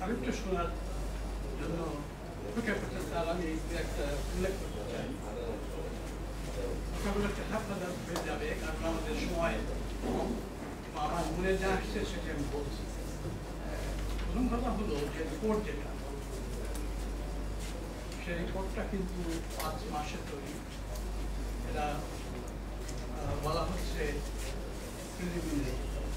আরেকটু শোনার জন্য অপেক্ষা করতে তার আমি একটা উল্লেখ করতে চাই। কথাগুলো হাফাজাত হয়ে যাবে কারণ আমাদের সময় কম। আমার মনে যা আসছে সেটা আমি বলছি। প্রথম কথা হলো যে রিপোর্ট যেটা, সেই রিপোর্টটা কিন্তু 5 মাসে তৈরি। এটা বলা হচ্ছে প্রিলিমিনারি,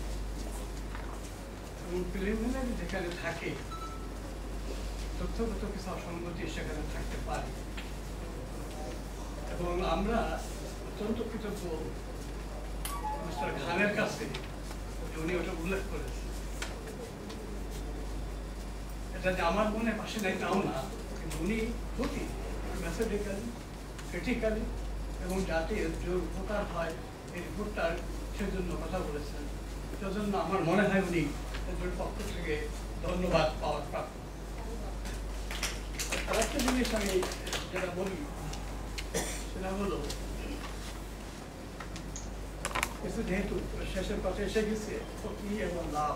এবং প্রিলিমিনারি যেখানে থাকে তথ্যগত কিছু অসঙ্গতি সেখানে থাকতে পারে, এবং আমরা অত্যন্ত কৃতজ্ঞ মিস্টার খানের কাছে উনি ওটা উল্লেখ করেছেন। এটা যে আমার মনে পাশে নাই তাও না, কিন্তু উনি খুবই মেথডিক্যালি, ক্রিটিক্যালি এবং যাতে যে উপকার হয় এই রিপোর্টটার সেজন্য কথা বলেছেন। সেজন্য আমার মনে হয় উনি এদের পক্ষ থেকে ধন্যবাদ পাওয়ার প্রাপ্য। আরেকটা জিনিস আমি যেটা বলি সেটা হলো, কিছু যেহেতু শেষের কথা এসে গেছে, ক্ষতি এবং লাভ।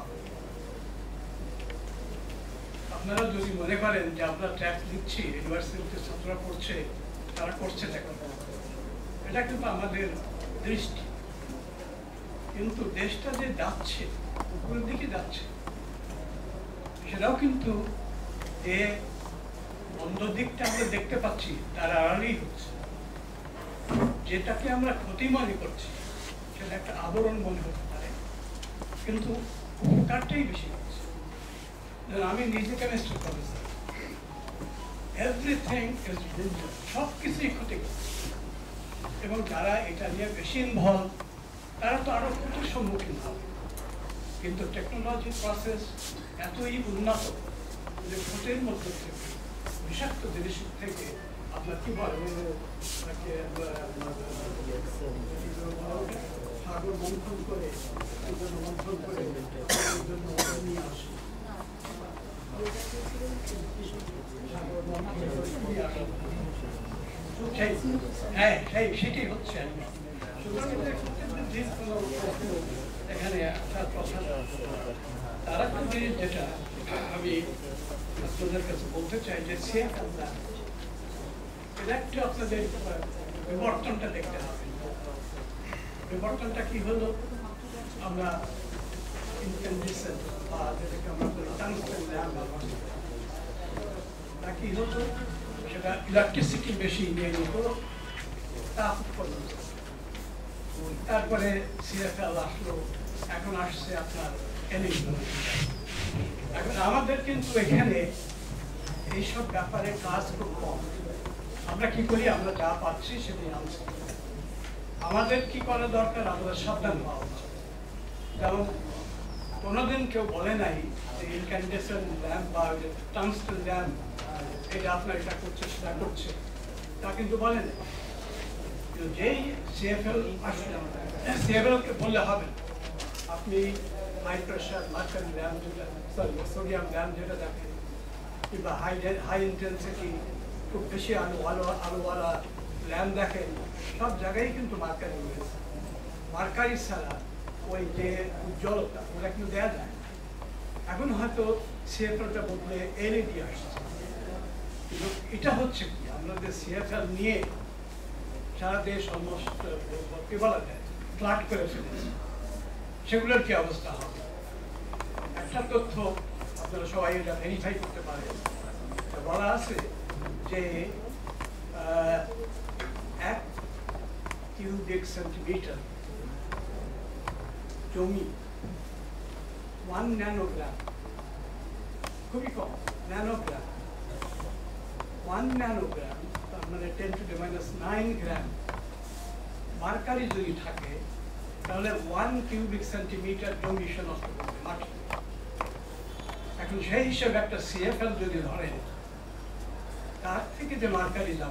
আপনারা যদি মনে করেন যে আমরা ট্যাক্স দিচ্ছি, ইউনিভার্সিটিতে ছাত্ররা পড়ছে, তারা করছে দেখুন, এটা কিন্তু আমাদের দৃষ্টি। কিন্তু দেশটা যে যাচ্ছে উপরের দিকে যাচ্ছে, সেটাও কিন্তু যে বন্ধ দিকটা আমরা দেখতে পাচ্ছি তার আড়ালেই হচ্ছে। যেটাকে আমরা ক্ষতি মনে করছি সেটা একটা আবরণ মনে হতে পারে, কিন্তু উপকারটাই বেশি হচ্ছে। আমি নিজে chemistry professor, everything is danger, সব কিছুই ক্ষতি করছে, এবং যারা এটা নিয়ে বেশি ইনভলভ তারা তো আরো ক্ষতির সম্মুখীন হবে। কিন্তু টেকনোলজি প্রসেস এতই উন্নত যে ক্ষতির মধ্যে থেকে, বিষাক্ত জিনিস থেকে আপনার কি বলে সাগর মন্থন করে নিয়ে আসে, সেটাই হচ্ছে। এখানে তার একটা জিনিস যেটা আমি আপনাদের কাছে বলতে চাই যে একটু আপনাদের বিবর্তনটা দেখতে হবে। বিবর্তনটা কি হলো, আমরা ইনকেন্ডেসেন্ট বা যেটাকে আমরা বলি টাংস্টেন ল্যাম্প তা কি হতো, সেটা ইলেকট্রিসিটি বেশি নিয়ে নিত, তাপ উৎপন্ন। তারপরে সিএফএল আসলো, এখন আসছে আপনার এলইডি। এখন আমাদের কিন্তু এখানে এইসব ব্যাপারে কাজ খুব কম। আমরা কি করি, আমরা যা পাচ্ছি সেটাই আনছি। আমাদের কি করা দরকার, আমাদের সাবধান হওয়া উচিত। যেমন কোনোদিন কেউ বলে নাই যে ইনক্যান্ডেসেন্ট ল্যাম্প বা টাংস্টেন ল্যাম্প এটা আপনার এটা করছে সেটা করছে, তা কিন্তু বলে নাই। যেই সিএফএল আসলে সিএফএলকে বললে হবে আপনি হাই প্রেশার মার্কারি ল্যাম্প যেটা, সরি সোডিয়াম ল্যাম্প যেটা দেখেন, কিংবা হাই ইন্টেন্সিটি খুব বেশি আলোওয়ালা ল্যাম্প দেখেন, সব জায়গায় কিন্তু মার্কারি রয়েছে। মার্কারি ছাড়া ওই যে উজ্জ্বলতা ওটা কিন্তু দেওয়া যায়। এখন হয়তো সিএফএলটা বদলে এলইডি আসছে, কিন্তু এটা হচ্ছে কি, আমরা যে সিএফএল নিয়ে সারা দেশ অলমোস্ট কি বলা যায় ফ্লাট করে ফেলেছে, সেগুলোর কি অবস্থা হবে? একটা তথ্য আপনারা সবাই এটা ভেরিফাই করতে পারেন। বলা আছে যে 1 কিউবিক সেন্টিমিটার জমি 1 ন্যানোগ্রাম, খুবই কম ন্যানোগ্রাম, 1 ন্যানোগ্রাম তার মানে 10 to the -9 গ্রাম মার্কারি যদি থাকে, তাহলে 1 কিউবিক সেন্টিমিটার জমি সে নষ্ট করবে মাটি। এখন সেই হিসেবে একটা সিএফএল যদি ধরেন, তার থেকে যে মার্কারি লাভ